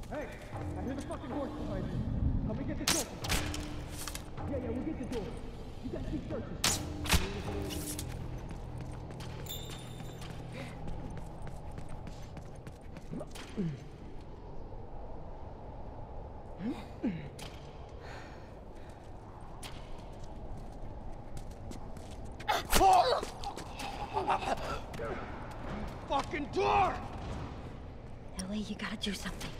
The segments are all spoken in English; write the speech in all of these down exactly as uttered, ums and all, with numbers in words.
Hey, I hear the fucking horse behind you. Help me get this open. Yeah, yeah, we'll get the door. You gotta keep searching. Fucking door! Ellie, you gotta do something.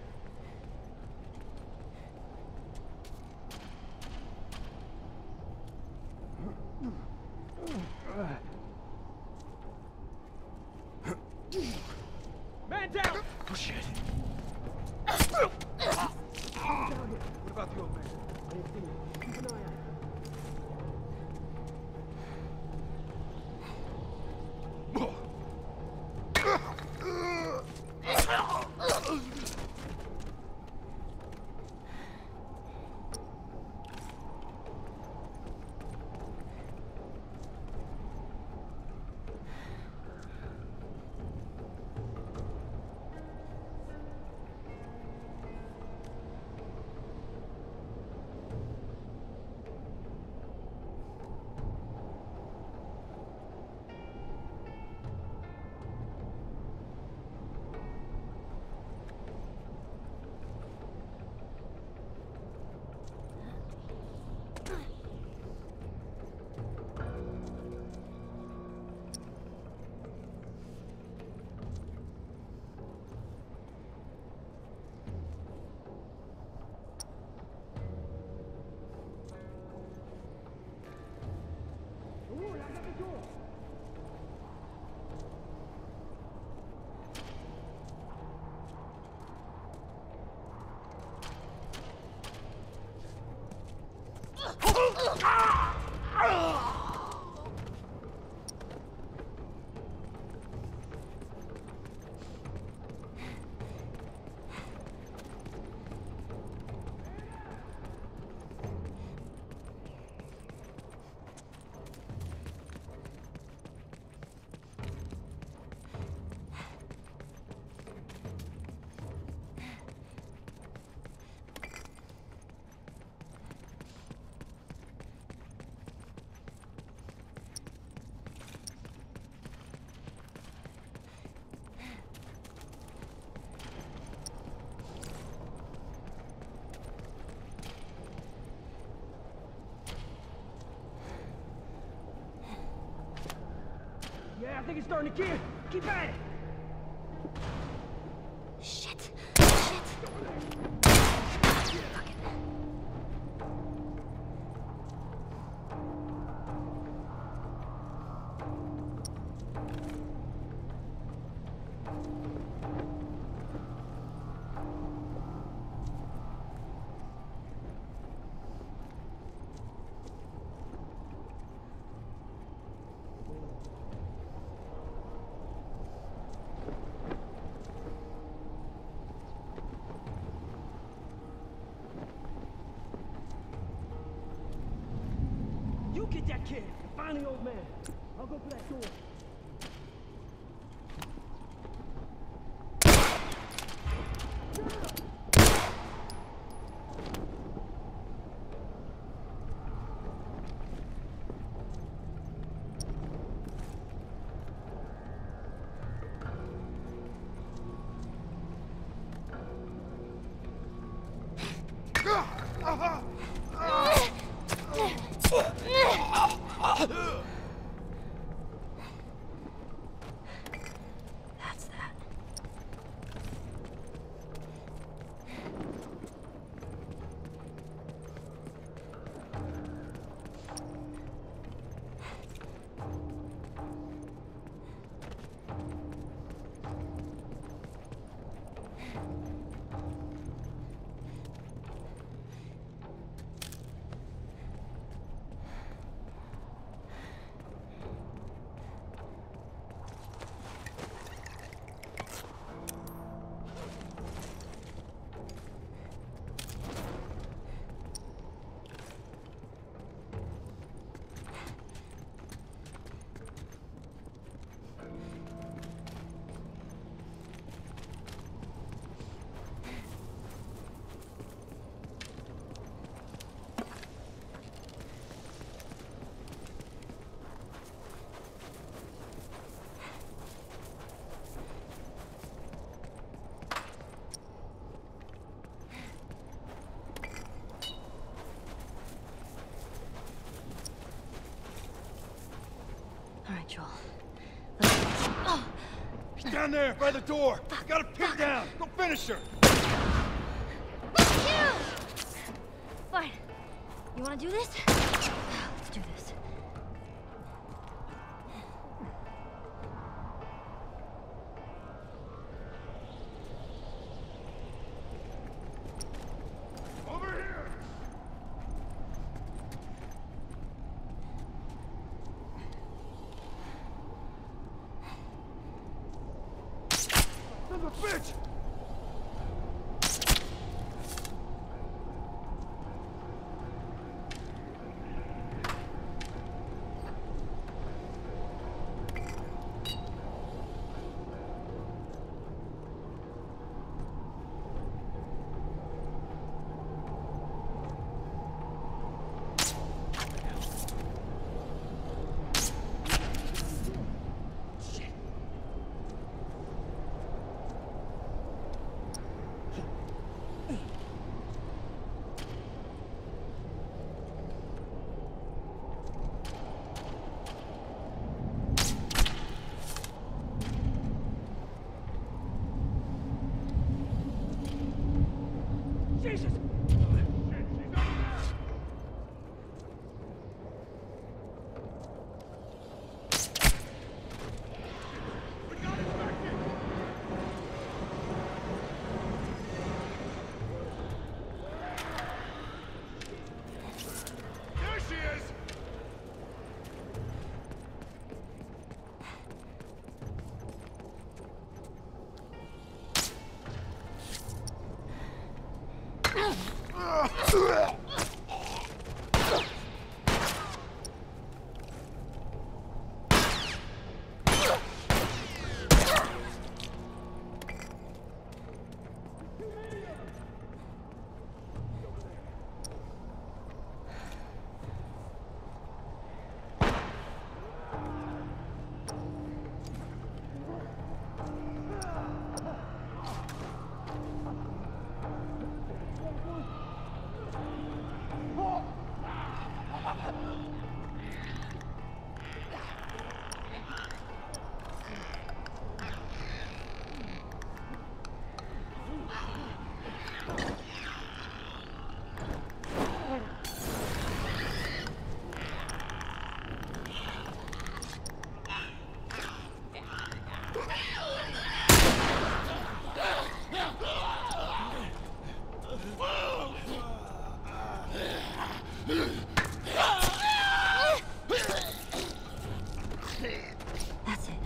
Man down! Oh shit. What about the old man? I didn't see him. Keep an eye out. Yeah, I think it's starting to gear. Keep at it. Shit. Shit. You get that kid and find the old man. I'll go for that door. Down there, by the door. Got a pin down. Go finish her. You! Fine. You wanna do this? Let's do this. Over here. Son of a bitch! Jesus! There she is! That's it.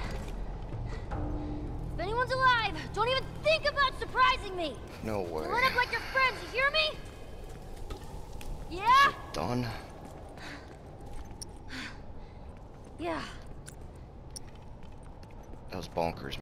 If anyone's alive, don't even think about surprising me! No way. Run up like your friends, you hear me? Yeah? Done? Yeah. That was bonkers.